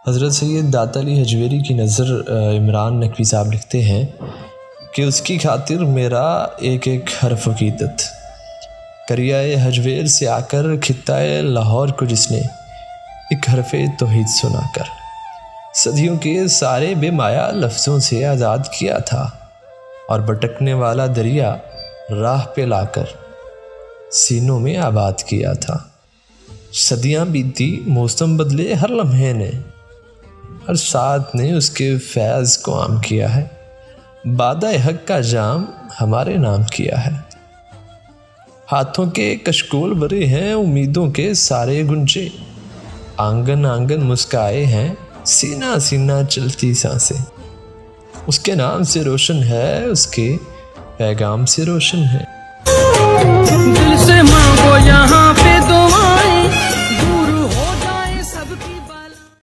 हज़रत सैयद दाता अली हजवेरी की नज़र इमरान नकवी साहब लिखते हैं कि उसकी खातिर मेरा एक एक हरफ अक़ीदत, करियाए हजवेर से आकर खित्ताए लाहौर को जिसने एक हरफ तौहीद सुनाकर सदियों के सारे बेमाया लफ्ज़ों से आज़ाद किया था, और भटकने वाला दरिया राह पे लाकर सीनों में आबाद किया था। सदियाँ बीती, मौसम बदले हर लम्हे ने, हर साथ ने उसके फैज़ को आम किया है। बादा हक का जाम हमारे नाम किया है। हाथों के कशकोल भरे हैं उम्मीदों के सारे गुंजे, आंगन आंगन मुस्काए हैं, सीना सीना चलती सांसें। उसके नाम से रोशन है, उसके पैगाम से रोशन है। दिल से मांगो यहाँ पे दुआ